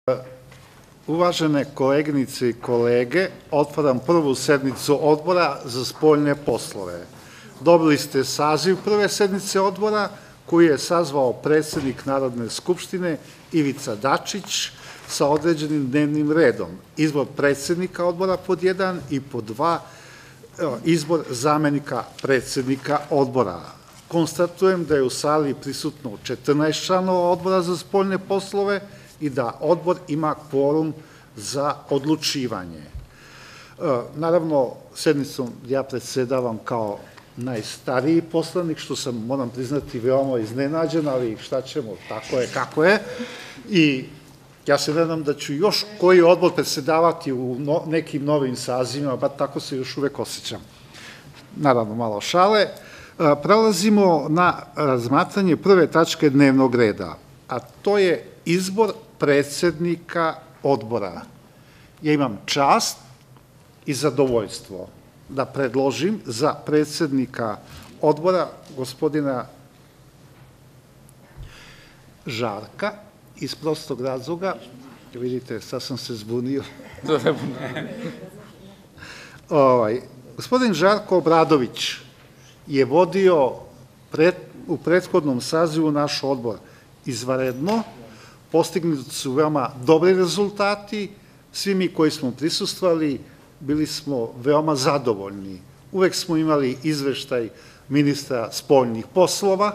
Uvažene koleginice i kolege, otvaram prvu sednicu Odbora za spoljne poslove. Dobili ste saziv prve sednice Odbora koji je sazvao predsednik Narodne skupštine Ivica Dačić sa određenim dnevnim redom. Izbor predsednika Odbora pod 1 i pod 2, izbor zamenika predsednika Odbora. Konstatujem da je u sali prisutno 14 članova Odbora za spoljne poslove i da Odbor ima kvorum za odlučivanje. Naravno, sednicom ja predsedavam kao najstariji poslanik, što sam, moram priznati, veoma iznenađen, ali šta ćemo, tako je kako je. I ja se nadam da ću još koji odbor predsedavati u nekim novim sazivima, bar tako se još uvek osjećam. Naravno, malo šale. Prelazimo na razmatranje prve tačke dnevnog reda, a to je izbor predsednika odbora. Ja imam čast i zadovoljstvo da predložim za predsednika odbora gospodina Žarka, iz prostog razloga, vidite, sad sam se zbunio. Gospodin Žarko Obradović je vodio u prethodnom sazivu naš odbor izvanredno, postignuti su veoma dobri rezultati, svi mi koji smo prisustvovali bili smo veoma zadovoljni. Uvek smo imali izveštaj ministra spoljnih poslova,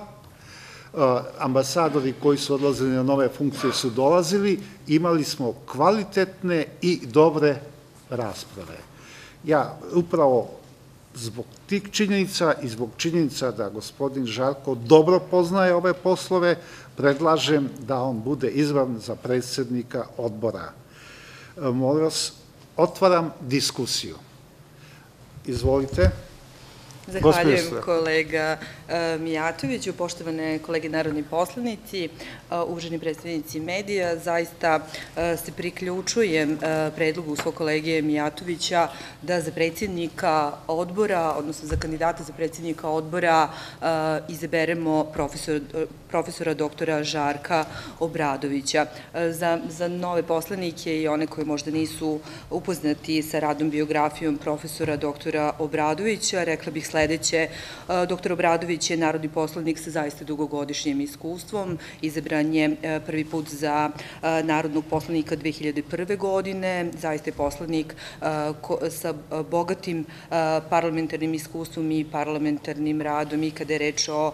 ambasadori koji su odlazili na nove funkcije su dolazili, imali smo kvalitetne i dobre rasprave. Ja upravo zbog tih činjenica i zbog činjenica da gospodin Žarko dobro poznaje ove poslove, predlažem da on bude izabran za predsednika odbora. Molim vas, otvaram diskusiju. Izvolite. Zahvaljujem kolega Mijatoviću, poštovane kolege narodni poslanici, uvaženi predstavnici medija, zaista se priključujem predlogu svog kolege Mijatovića da za predsednika odbora, odnosno za kandidata za predsednika odbora izaberemo profesora doktora Žarka Obradovića. Za nove poslanike i one koji možda nisu upoznati sa radnom biografijom profesora doktora Obradovića, rekla bih sledeće. Doktor Obradović je narodni poslanik sa zaista dugogodišnjim iskustvom. Izabran je prvi put za narodnog poslanika 2001. godine. Zaista je poslanik sa bogatim parlamentarnim iskustvom i parlamentarnim radom i kada je reč o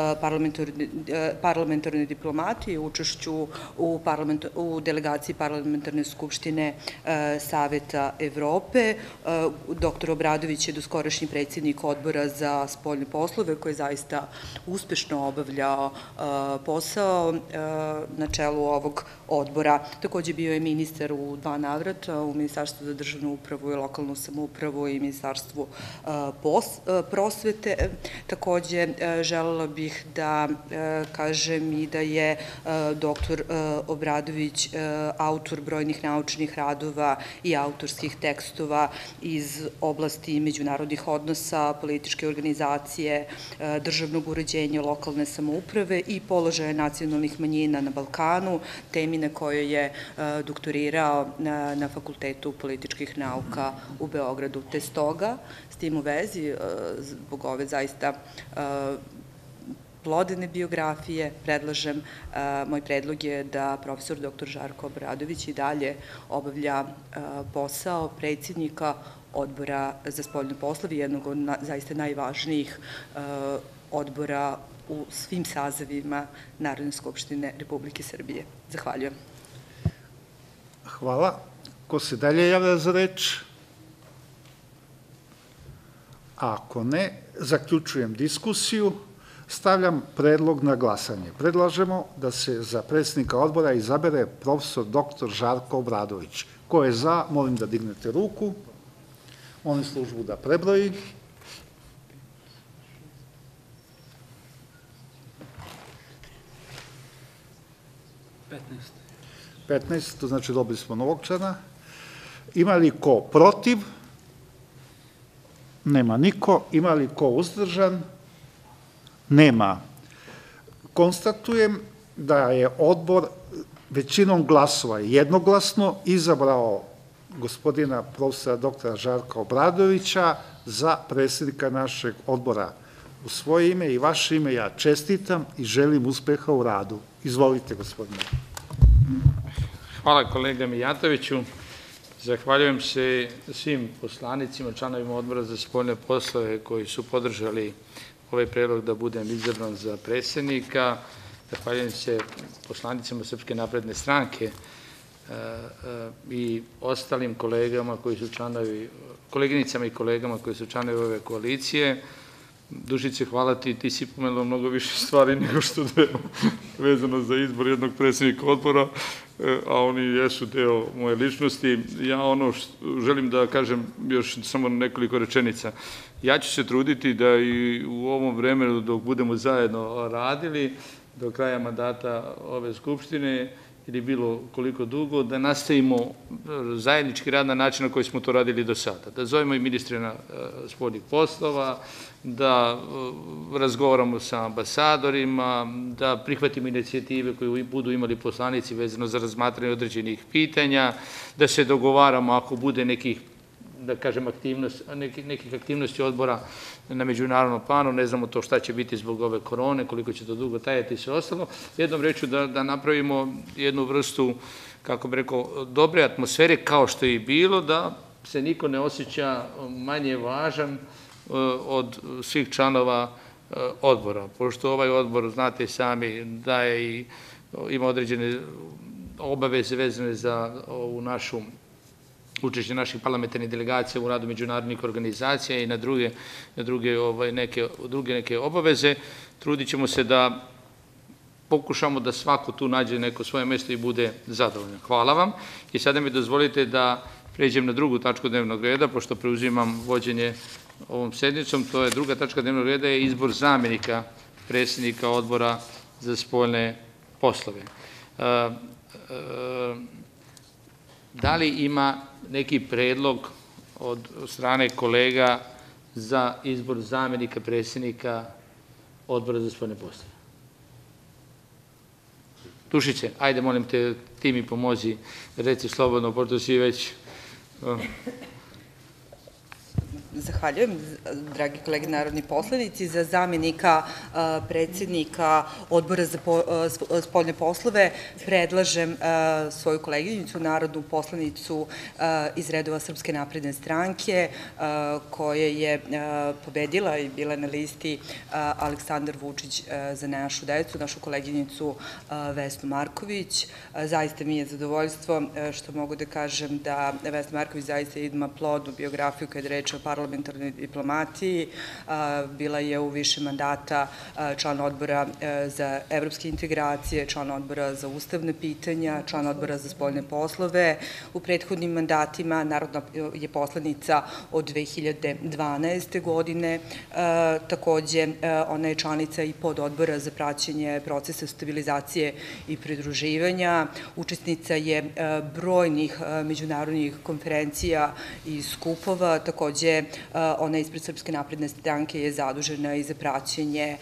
parlamentarnoj diplomatiji, učešću u delegaciji Parlamentarne skupštine Saveta Evrope. Doktor Obradović je doskorašnji predsednik odbora za spoljne poslove koji je zaista uspešno obavljao posao na čelu ovog odbora. Takođe bio je ministar u 2 navrata u Ministarstvu za državnu upravu i lokalnu samoupravu i Ministarstvu prosvete. Takođe želela bih da kažem i da je doktor Obradović autor brojnih naučnih radova i autorskih tekstova iz oblasti međunarodnih odnosa, političke organizacije, državnog uređenja, lokalne samouprave i položaja nacionalnih manjina na Balkanu, temi na kojoj je doktorirao na Fakultetu političkih nauka u Beogradu. Te stoga, s tim u vezi, zbog ove zaista plodne biografije, moj predlog je da profesor dr. Žarko Obradović i dalje obavlja posao predsednika Odbora za spoljne poslove, jednog od zaista najvažnijih odbora u svim sazivima Narodne skupštine Republike Srbije. Zahvaljujem. Hvala. Ko se dalje javlja za reč? Ako ne, zaključujem diskusiju. Stavljam predlog na glasanje. Predlažemo da se za predsednika odbora izabere profesor dr. Žarko Obradović. Ko je za, molim da dignete ruku. Molim službu da prebroji. 15, to znači dobili smo novog člana. Ima li ko protiv? Nema niko. Ima li ko uzdržan? Nema. Konstatujem da je odbor većinom glasova jednoglasno izabrao gospodina profesora doktora Žarka Obradovića za predsjednika našeg odbora. U svoje ime i vaše ime ja čestitam i želim uspeha u radu. Izvolite, gospodine. Hvala kolega Mijatoviću. Zahvaljujem se svim poslanicima, članovima odbora za spoljne poslove koji su podržali ovaj predlog da budem izabran za predsjednika. Zahvaljujem se poslanicima Srpske napredne stranke i ostalim kolegama koji su članovi, koleginicama i kolegama koji su članovi ove koalicije. Dušice, hvala ti, ti si pomenula mnogo više stvari nego što deo vezano za izbor jednog predsjednika odbora, a oni jesu deo moje ličnosti. Ja ono što želim da kažem još samo nekoliko rečenica. Ja ću se truditi da i u ovom vremenu dok budemo zajedno radili, do kraja mandata ove Skupštine ili bilo koliko dugo, da nastavimo zajednički rad na način na koji smo to radili do sada. Da zovemo i ministre spoljnih poslova, da razgovaramo sa ambasadorima, da prihvatimo inicijative koje budu imali poslanici vezano za razmatranje određenih pitanja, da se dogovaramo ako bude nekih, da kažem, nekih aktivnosti odbora na međunarodnom planu, ne znamo to šta će biti zbog ove korone, koliko će to dugo tajati i sve ostalo. Jednom rečju da napravimo jednu vrstu, kako bih rekao, dobre atmosfere kao što je i bilo, da se niko ne osjeća manje važan od svih članova odbora. Pošto ovaj odbor, znate sami, daje i ima određene obaveze vezane za ovu našu učešće naših parlamentarnih delegacija u radu međunarodnih organizacija i na druge neke obaveze. Trudit ćemo se da pokušamo da svako tu nađe neko svoje mesto i bude zadovoljan. Hvala vam. I sada mi dozvolite da pređem na drugu tačku dnevnog reda, pošto preuzimam vođenje ovom sednicom. To je druga tačka dnevnog reda, je izbor zamenika predsjednika odbora za spoljne poslove. Da li ima neki predlog od strane kolega za izbor zamenika predsjednika odbora za spoljne poslove? Dušice, ajde, molim te, ti mi pomozi, reci slobodno, pošto si već... Zahvaljujem, dragi kolege narodni poslanici. Za zamenika predsjednika odbora za spoljne poslove predlažem svoju koleginicu, narodnu poslanicu iz redova Srpske napredne stranke, koja je pobedila i bila na listi Aleksandar Vučić za našu decu, našu koleginicu Vesnu Marković. Zaista mi je zadovoljstvo što mogu da kažem da Vesna Marković zaista ima plodnu biografiju kada je reč o parlamentarnoj diplomatiji. Bila je u više mandata član odbora za evropske integracije, član odbora za ustavne pitanja, član odbora za spoljne poslove. U prethodnim mandatima narodna je poslanica od 2012. godine. Takođe, ona je članica i pododbora za praćenje procesa stabilizacije i pridruživanja. Učesnica je brojnih međunarodnih konferencija i skupova. Takođe, ona ispred Srpske napredne stranke je zadužena i za praćenje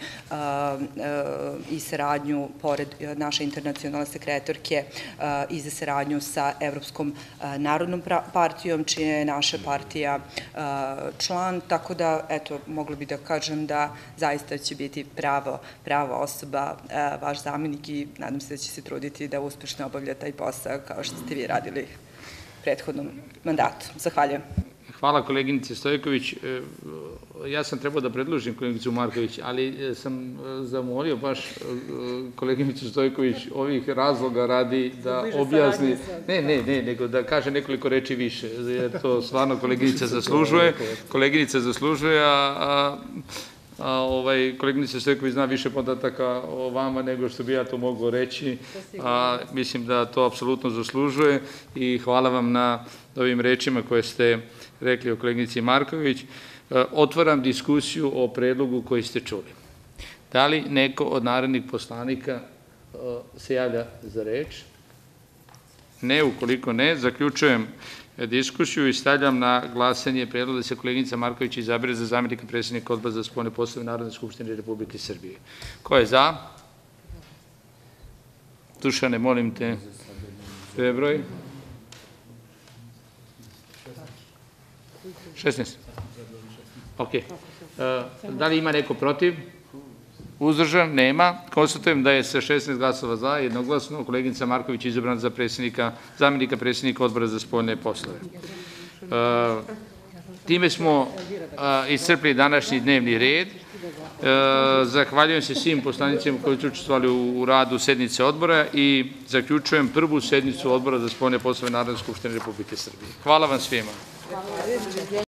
i saradnju, pored naše internacionalne sekretarke, i za saradnju sa Evropskom narodnom partijom, čija je naša partija član, tako da, eto, mogla bi da kažem da zaista će biti prava osoba vaš zamenik i nadam se da će se truditi da uspešno obavlja taj posao kao što ste vi radili u prethodnom mandatu. Zahvaljujem. Hvala koleginice Stojković. Ja sam trebao da predložim koleginicu Marković, ali sam zamolio baš koleginicu Stojković ovih razloga radi da objasni, nego da kaže nekoliko reči više, jer to stvarno koleginica zaslužuje. Koleginica zaslužuje, a koleginica Stojković zna više podataka o vama nego što bi ja to mogao reći, a mislim da to apsolutno zaslužuje i hvala vam na ovim rečima koje ste rekli o koleginici Marković. Otvaram diskusiju o predlogu koji ste čuli. Da li neko od narodnih poslanika se javlja za reč? Ne, ukoliko ne, zaključujem diskusiju i stavljam na glasanje predlog da se koleginica Marković izabere za zamenika predsjednika odbora za spoljne poslove Narodne skupštine Republike Srbije. Ko je za? Dušane, molim te, prebroj. 16. Ok. Da li ima neko protiv? Uzdržan? Nema. Konstatujem da je sa 16 glasova za jednoglasno koleginica Marković izabrana za zamenika predsjednika Odbora za spoljne poslove. Time smo iscrpili današnji dnevni red. Zahvaljujem se svim poslanicima koji su učestvovali u radu sednice odbora i zaključujem prvu sednicu Odbora za spoljne poslove Narodne skupštine Republike Srbije. Hvala vam svima.